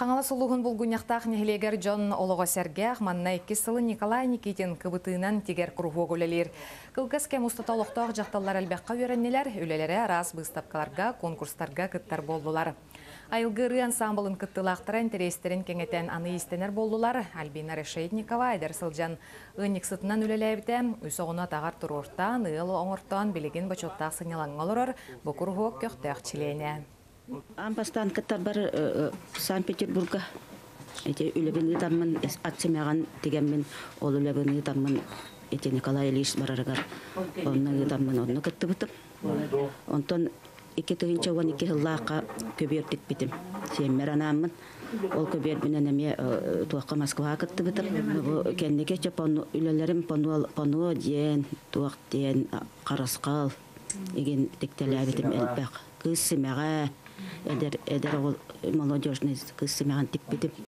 Хаңала сулуғын бұлгуняқтақ нехлегер Джон олығы сәргәқ манна 2 сылы Николай Никитин кыбытынан тигер кругу өлелер. Кылгас кем устаталықтақ жақталар әлбәққа өрәннелер, өлелері арас бұстапқаларға, конкурстарға кыттар болдылар. Айылгыры ансамблын кыттылақтыра интерестерін кеңетен аны истенер болдылар. Альбина Решетникова Айдар Сылжан ұйник сытынан өлеләбіті, үсоғына тағар тұрортан, ұйыл оңыртан білеген бачоттақ сыңелан олырыр, бұқырғуық көқтәқ чилейне. Ампастан кыттар бар Санкт-Петербурга. Үлебені тамын атсымаған дегенмен ол үлебені тамын Николай Ильич барарығар. Онны тамын онны кытты бұтып. Онтон 2012 жыллаққа көбердік бітім. Семмер анамын. Ол көбер менен эме туаққа Москваға кытты бұтып. Кеннеге чап үлелерім пануа ден, туақ ден, қарасқал. Еген тектелі бітім әлбәқ. Кыз семеға Эдер ол молодежный кыз семян тик битип.